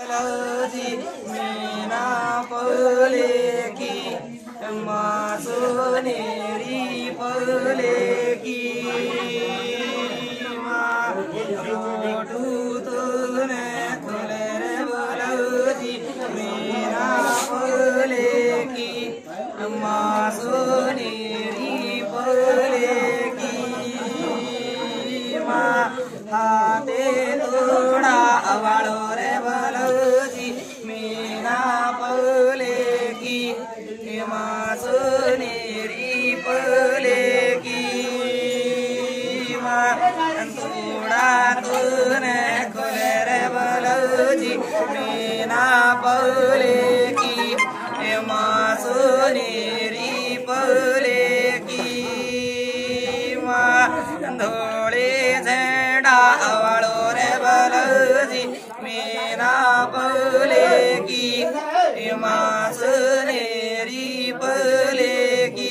बलौजी मीना पौले की माँ सोनेरी पौले की माँ मोटू तूने खोले रे बलौजी मीना पौले की माँ सोनेरी पौले की माँ हाथे तोड़ा वालो रे बलौजी मीना पौले की माँ सोनेरी पौले की माँ तोड़ा तूने खोले रे बलौजी मीना पौले की माँ सोनेरी पौले की माँ धोले झंडा वालो रे बलौजी मीना पौले की माँ सोनेरी पौले की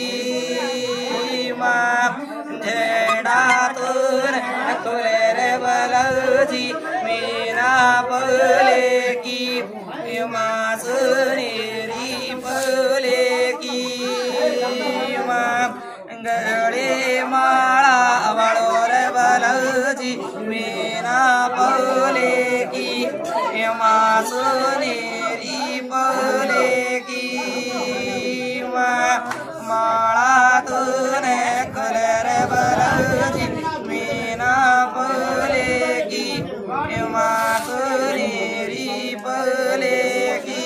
माँ झंडा तोरे खोले रे बलौजी मीना पौले की माँ सोनेरी पौले की माँ गले माला वालो रे बलौजी मीना पौले की माँ सोनेरी पौले की माँ माला तूने खोले रे बलौजी मीना पौले की माँ सोनेरी पौले की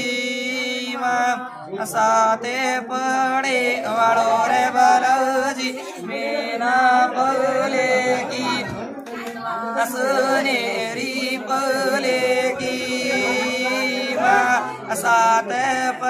माँ साथे पड़े वालो रे बलौजी मीना पौले की सोनेरी पौले की माँ साथे